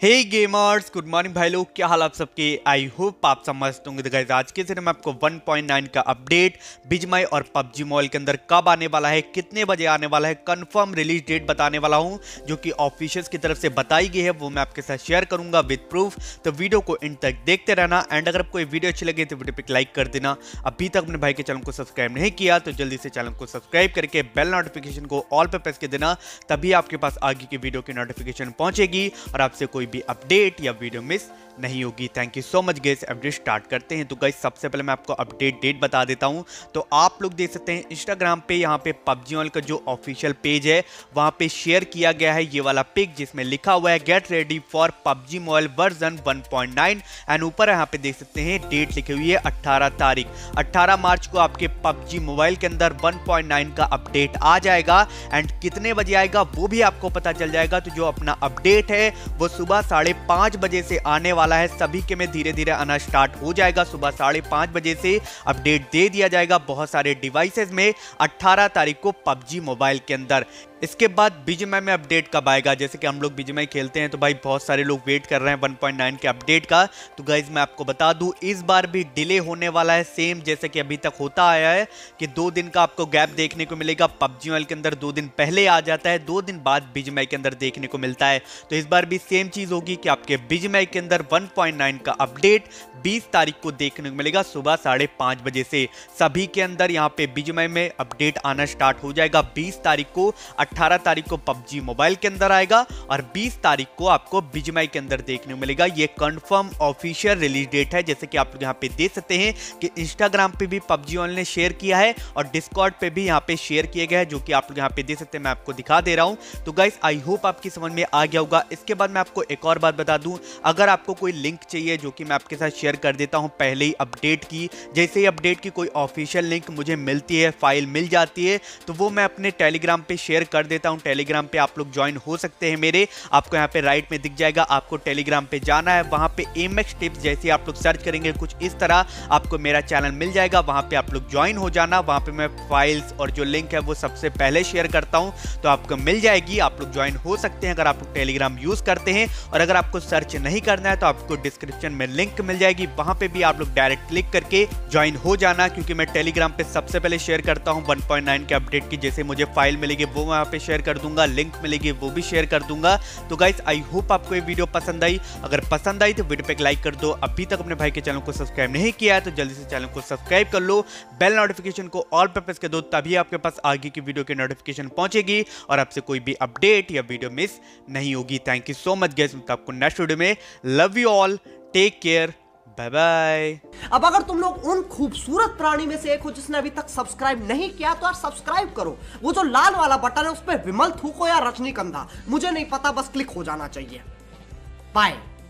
हे gamers, good morning भाई लोग। क्या हाल आप सबके। आई होप आप सब मस्त होंगे। तो गाइस आज के सीरीज में आपको 1.9 का अपडेट बीजीएमआई और पबजी मोबाइल के अंदर कब आने वाला है, कितने बजे आने वाला है, कंफर्म रिलीज डेट बताने वाला हूं जो कि ऑफिशियल्स की तरफ से बताई गई है। वो मैं आपके साथ शेयर करूंगा विद प्रूफ। तो वीडियो को इन तक देखते रहना एंड अगर आपको ये वीडियो अच्छी लगे तो वीडियो पे लाइक कर देना। अभी तक अपने भाई के चैनल को सब्सक्राइब नहीं किया तो जल्दी से चैनल को सब्सक्राइब करके बेल नोटिफिकेशन को ऑल पे प्रेस कर देना, तभी आपके पास आगे की वीडियो की नोटिफिकेशन पहुंचेगी और आपसे कोई भी अपडेट वीडियो मिस नहीं होगी। Thank you so much guys. Update start करते हैं। तो गाइस सबसे पहले मैं आपको अपडेट डेट बता देता हूं। तो आप लोग देख सकते हैं इंस्टाग्राम पे यहाँ पे पबजी मोबाइल का जो ऑफिशियल पेज है वहां पे शेयर किया गया है ये वाला पिक जिसमें लिखा हुआ है get ready for PUBG mobile version 1.9 and ऊपर यहाँ पे देख सकते हैं डेट लिखी हुई है 18 तारीख 18 मार्च को आपके पबजी मोबाइल के अंदर 1.9 का अपडेट आ जाएगा एंड कितने बजे आएगा वो भी आपको पता चल जाएगा। तो जो अपना अपडेट है वो सुबह 5:30 बजे से आने वाला है। सभी के में धीरे धीरे आना स्टार्ट हो जाएगा। सुबह 5:30 बजे से अपडेट दे दिया जाएगा बहुत सारे डिवाइसेस में 18 तारीख को पबजी मोबाइल के अंदर। इसके बाद बीजीएमआई में अपडेट कब आएगा, जैसे कि हम लोग बीजीएमआई खेलते हैं तो भाई बहुत सारे लोग वेट कर रहे हैं 1.9 के अपडेट का। तो गाइज मैं आपको बता दूं इस बार भी डिले होने वाला है, सेम जैसे कि अभी तक होता आया है कि 2 दिन का आपको गैप देखने को मिलेगा। पबजी मोबाइल के अंदर 2 दिन पहले आ जाता है, 2 दिन बाद बीजीएमआई के अंदर देखने को मिलता है। तो इस बार भी सेम चीज होगी कि आपके बीजीएमआई के अंदर 1.9 का अपडेट 20 तारीख को देखने को मिलेगा सुबह 5:30 बजे से। सभी के अंदर यहाँ पे बीजीएमआई में अपडेट आना स्टार्ट हो जाएगा 20 तारीख को। 18 तारीख को पबजी मोबाइल के अंदर आएगा और 20 तारीख को आपको बीजीएमआई के अंदर देखने को मिलेगा। ये कंफर्म ऑफिशियल रिलीज डेट है, जैसे कि आप लोग यहाँ पे देख सकते हैं कि इंस्टाग्राम पे भी पबजी मोबाइल ने शेयर किया है और डिस्कॉर्ड पे भी यहाँ पे शेयर किया गया है, जो कि आप लोग यहाँ पे देख सकते हैं। मैं आपको दिखा दे रहा हूँ। तो गाइस आई होप आपकी समझ में आ गया होगा। इसके बाद मैं आपको एक और बात बता दूं, अगर आपको कोई लिंक चाहिए जो कि मैं आपके साथ शेयर कर देता हूं पहले ही अपडेट की, जैसे ही अपडेट की कोई ऑफिशियल लिंक मुझे मिलती है, फाइल मिल जाती है, तो वो मैं अपने टेलीग्राम पे शेयर कर देता हूं। टेलीग्राम पे आप लोग ज्वाइन हो सकते हैं मेरे, आपको यहाँ पे राइट में दिख जाएगा। आपको टेलीग्राम पे जाना है, वहां पे एमएक्स टिप्स जैसे आप लोग सर्च करेंगे कुछ इस तरह आपको मेरा चैनल मिल जाएगा। वहां पे आप लोग ज्वाइन हो जाना। वहां पे मैं फाइल्स और जो लिंक है वो सबसे पहले शेयर करता हूं, तो आपको मिल जाएगी। आप लोग ज्वाइन हो सकते हैं अगर आप लोग टेलीग्राम यूज करते हैं। और अगर आपको सर्च नहीं करना है तो आपको डिस्क्रिप्शन में लिंक मिल जाएगी, वहां पे भी आप लोग डायरेक्ट क्लिक करके ज्वाइन हो जाना, क्योंकि मैं टेलीग्राम पे सबसे पहले शेयर करता हूं 1.9 के अपडेट की। जैसे मुझे फाइल मिलेगी वो वहां पे शेयर कर दूंगा, लिंक मिलेगी वो भी शेयर कर दूंगा। तो गाइस आई होप आपको ये वीडियो पसंद आई। अगर पसंद आई तो वीडियो पे एक लाइक कर दो। अभी तक अपने भाई के चैनल को सब्सक्राइब नहीं किया है तो जल्दी से चैनल को सब्सक्राइब कर लो, बेल नोटिफिकेशन को ऑल पे प्रेस कर दो, तभी आपके पास आगे की वीडियो की नोटिफिकेशन पहुंचेगी और आपसे कोई भी अपडेट या वीडियो मिस नहीं होगी। Thank you so much guys. आपको नेक्स्ट वीडियो में love you all, take care, bye bye. अब अगर तुम लोग उन खूबसूरत प्राणी में से एक हो जिसने अभी तक सब्सक्राइब नहीं किया तो यार सब्सक्राइब करो। वो जो लाल वाला बटन है उस पर विमल थूको या रजनीगंधा, मुझे नहीं पता, बस क्लिक हो जाना चाहिए। बाय।